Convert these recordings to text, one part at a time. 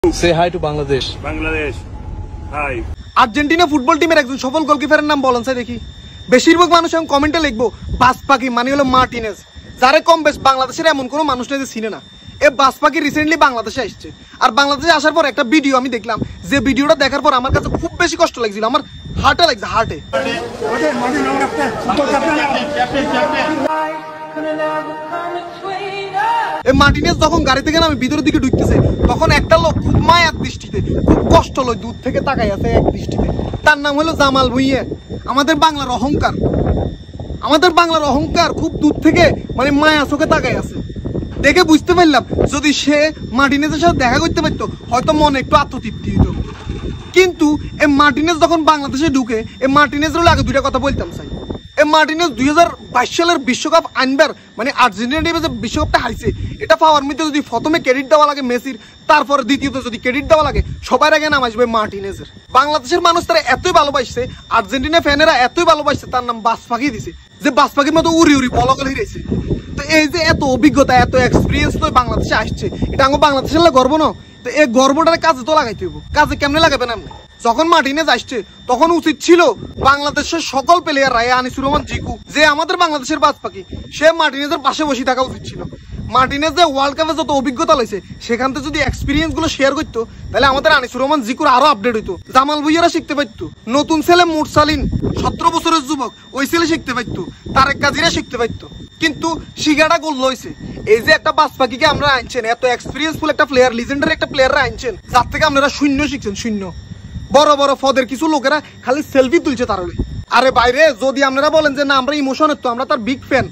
Say hi to Bangladesh. Bangladesh. Hi. Argentina football টিমের একজন সফল গোলকিপারের নাম বলেন স্যার দেখি। বেশিরভাগ মানুষ আমি কমেন্টে লিখবো বাসপাকি মানে হলো মার্টিনেজ, যারে কম বেশ বাংলাদেশের এমন কোনো মানুষ নেই যে চিনে না। এ বাসপাকি রিসেন্টলি বাংলাদেশে আসছে, আর বাংলাদেশে আসার পর একটা ভিডিও আমি দেখলাম, যে ভিডিওটা দেখার পর আমার কাছে খুব বেশি কষ্ট লাগছিল, আমার হার্টে লাগছে, হার্টে। এই মার্টিনেজ যখন গাড়ি থেকে আমি ভিতরের দিকে ঢুকতেছে, তখন একটা লোক খুব মায়ার দৃষ্টিতে, খুব কষ্ট লয় দূর থেকে তাকাই আছে এক দৃষ্টিতে। তার নাম হলো জামাল ভুঁইয়া, আমাদের বাংলার অহংকার, আমাদের বাংলার অহংকার খুব দূর থেকে মানে মায়া চোখে তাকাই আছে। দেখে বুঝতে পারলাম যদি সে মার্টিনেজের সাথে দেখা করতে পারতো হয়তো মনে একটু আত্মতৃপ্তি হইত। কিন্তু এই মার্টিনেজ যখন বাংলাদেশে ঢুকে, এই মার্টিনেজের আগে দুইটা কথা বলতাম চাই। এই মার্টিনেজ 2022 সালের বিশ্বকাপ আনবার মানে আর্জেন্টিনা টিমে যে বিশ্বকাপটা হাইছে, এটা পাওয়ার মধ্যে যদি প্রথমে ক্রেডিট দেওয়া লাগে মেসির, তারপরে দ্বিতীয়ত যদি ক্রেডিট দেওয়া লাগে সবার আগে নাম আসবে মার্টিনেজের। বাংলাদেশের মানুষ তারা এতই ভালোবাসছে, আর্জেন্টিনা ফ্যানেরা এতই ভালোবাসছে, তার নাম বাসপাখি দিছে, যে বাসপাখির মতো উড়ি উড়ি বলগল হিরেছে। তো এই যে এত অভিজ্ঞতা, এত এক্সপিরিয়েন্স তো বাংলাদেশে আসছে, এটা আমার বাংলাদেশের গর্ব না? তো এই গর্বটার কাজে তো লাগাইতে হইব। কাজে কেমনে লাগাবেন আপনি? যখন মার্টিনেজ আসছে তখন উচিত ছিল বাংলাদেশের সকল প্লেয়ার রায় আনিসুর রহমান জিকু, যে আমাদের বাংলাদেশের বাসপাখি, সে মার্টিনেজের পাশে বসে থাকা উচিত ছিল। মার্টিনেজ যে ওয়ার্ল্ড কাপে যত অভিজ্ঞতা লইছে, সেখান থেকে যদি এক্সপিরিয়েন্স গুলো শেয়ার করতো, তাহলে আমাদের আনিসুর রহমান জিকুর আরো আপডেট হইতো, জামাল ভুঁইয়ারা শিখতে পারতো, নতুন ছেলে মুরসালিন 17 বছরের যুবক ওই ছেলে শিখতে পারতো, তারেক কাজিরা শিখতে পারতো। কিন্তু শিগাটা গোল লইছে। এই যে একটা বাসপাখিকে আমরা আনছেন, এত এক্সপিরিয়েন্সফুল একটা প্লেয়ার, লিজেন্ডারি একটা প্লেয়াররা আনছেন, যার থেকে আপনারা শূন্য শিখছেন, শূন্য। বড় বড় পদের কিছু লোকেরা খালি সেলফি তুলছে তার হলে। আরে বাইরে যদি আপনারা বলেন যে না আমরা ইমোশনের, তো আমরা তার বিগ ফ্যান,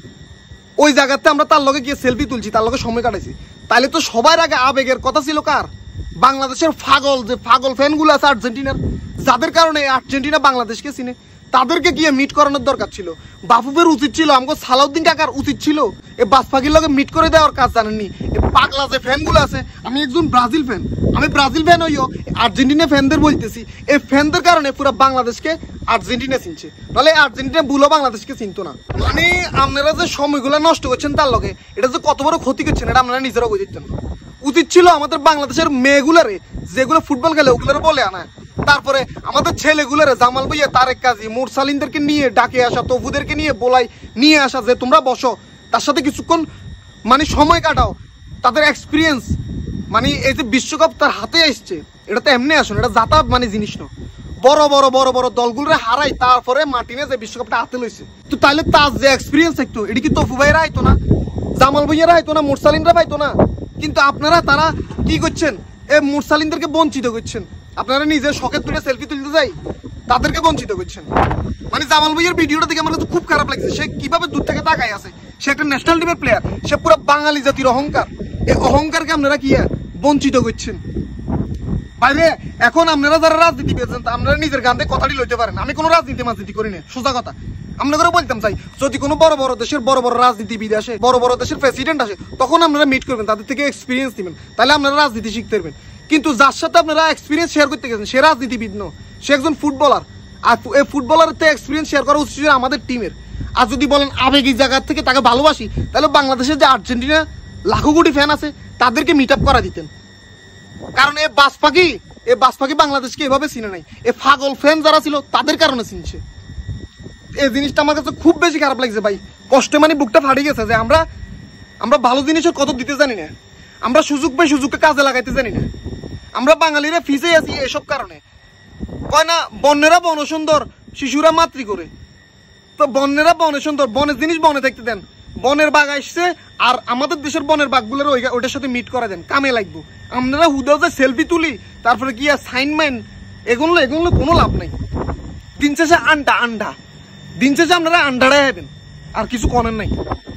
ওই জায়গাতে আমরা তার লগে গিয়ে সেলফি তুলছি, তার লগে সময় কাটাইছি, তাহলে তো সবার আগে আবেগের কথা ছিল কার? বাংলাদেশের পাগল যে পাগল ফ্যানগুলো আছে আর্জেন্টিনার, যাদের কারণে আর্জেন্টিনা বাংলাদেশকে চিনে, তাদেরকে গিয়ে মিট করানোর দরকার ছিল। বাফুফের উচিত ছিল, আমাকে সালাউদ্দিন কাকার উচিত ছিল এই বাসপাখির লগে মিট করে দেওয়ার কাজ। জানেননি এই পাগলা যে ফ্যানগুলো আছে, আমি একজন ব্রাজিল ফ্যান, আমি ব্রাজিল ফ্যান হইও আর্জেন্টিনা ফ্যানদের বলতেছি, এই ফ্যানদের কারণে পুরো বাংলাদেশকে আর্জেন্টিনা চিনছে, নাহলে আর্জেন্টিনা ভুলো বাংলাদেশকে চিনতো না। মানে আপনারা যে সময়গুলো নষ্ট করছেন তার লগে, এটা যে কত বড় ক্ষতি করছেন এটা আপনারা নিজেরাও বুঝতেন। উচিত ছিল আমাদের বাংলাদেশের মেয়েগুলারে যেগুলো ফুটবল খেলে ওগুলোর বলে আনা, তারপরে আমাদের ছেলেগুলোরে জামাল ভুঁইয়া, তারেক কাজী, মুরসালিনদেরকে নিয়ে ডাকে আসা, তফুদেরকে নিয়ে বলাই নিয়ে আসা, যে তোমরা বসো তার সাথে কিছুক্ষণ মানে সময় কাটাও, তাদের এক্সপিরিয়েন্স মানে এই যে বিশ্বকাপ তার হাতে আসছে, এটা তো এমনি আসুন, এটা যাতা মানে জিনিস না। বড় বড় বড় বড় দলগুলো হারাই, তারপরে মার্টিনেজ এই বিশ্বকাপটা হাতে লইছে। তো তাহলে তার যে এক্সপিরিয়েন্স থাকতো, এটা কি তফু ভাইরা আইতো না, জামাল ভুঁইয়ারা আইতো না, মুরসালিনরা পাইতো না? কিন্তু আপনারা তারা কি করছেন, এই মুরসালিনদেরকে বঞ্চিত করছেন। আপনারা নিজের শখের তুলে সেলফি তুলতে যাই তাদেরকে বঞ্চিত করছেন। মানে জামাল ভুঁইয়ার ভিডিওটা দেখে আমার কাছে খুব খারাপ লাগছে, সে কিভাবে দূর থেকে তাকায় আছে, সে একটা ন্যাশনাল টিমের প্লেয়ার, সে পুরো বাঙালি জাতির অহংকার, এই অহংকারকে আপনারা কি বঞ্চিত করছেন। বাইরে এখন আপনারা যারা রাজনীতি পেয়েছেন, আপনারা নিজের গান দিয়ে কথাটি লইতে পারেন। আমি কোনো রাজনীতি করি না, সোজা কথা আপনাদেরও বলতাম চাই, যদি কোনো বড় বড় দেশের বড় বড় রাজনীতিবিদ আসে, বড় বড় দেশের প্রেসিডেন্ট আসে, তখন আপনারা মিট করবেন, তাদের থেকে এক্সপিরিয়েন্স দিবেন, তাহলে আপনারা রাজনীতি শিখতে পারবেন। কিন্তু যার সাথে আপনারা এক্সপিরিয়েন্স শেয়ার করতে গেছেন, সে রাজনীতিবিদ নয়, সে একজন ফুটবলার, আর এই ফুটবলারের থেকে এক্সপিরিয়েন্স শেয়ার করা উচিত আমাদের টিমের। আর যদি বলেন আবেগী জায়গা থেকে তাকে ভালোবাসি, তাহলে বাংলাদেশের যে আর্জেন্টিনা লাখো কোটি ফ্যান আছে তাদেরকে মিট আপ করা দিতেন। কারণ এই বাসপাখি বাংলাদেশকে এভাবে চিনে নাই, এই পাগল ফ্যান যারা ছিল তাদের কারণে চিনছে। এই জিনিসটা আমার কাছে খুব বেশি খারাপ লাগছে ভাই, কষ্টে মানে বুকটা ফাটে গেছে, যে আমরা ভালো জিনিসের কত দিতে জানি না, আমরা সুযোগ পাই সুযোগকে কাজে লাগাইতে জানি না, আমরা বাঙালিরা ফিসে আছি এসব কারণে। কয় না বন্যেরা বন সুন্দর, শিশুরা মাতৃ করে। তো বন্যেরা বনে সুন্দর, বনের জিনিস বনে থাকতে দেন, বনের বাঘ আসছে আর আমাদের দেশের বনের বাঘগুলোর ওইটার সাথে মিট করা দেন, কামে লাগবো। আপনারা হুদাও যে সেলফি তুলি, তারপরে কি সাইন মাইন, এগুলো কোনো লাভ নাই। দিন শেষে আন্ডা দিন শেষে আপনারা আন্ডাড়াই হবেন, আর কিছু করেন নাই।